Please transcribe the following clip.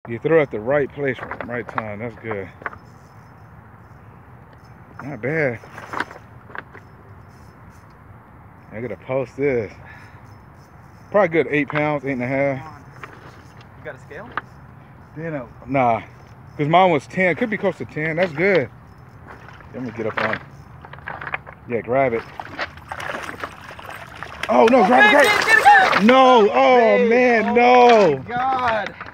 You throw at the right place, right time. That's good. Not bad. I gotta post this. Probably good 8 pounds, 8.5. You got a scale? Then nah, cause mine was 10. Could be close to 10. That's good. Let me get up on it. Yeah, grab it. Oh no, grab it. No, oh man, no. Oh my God.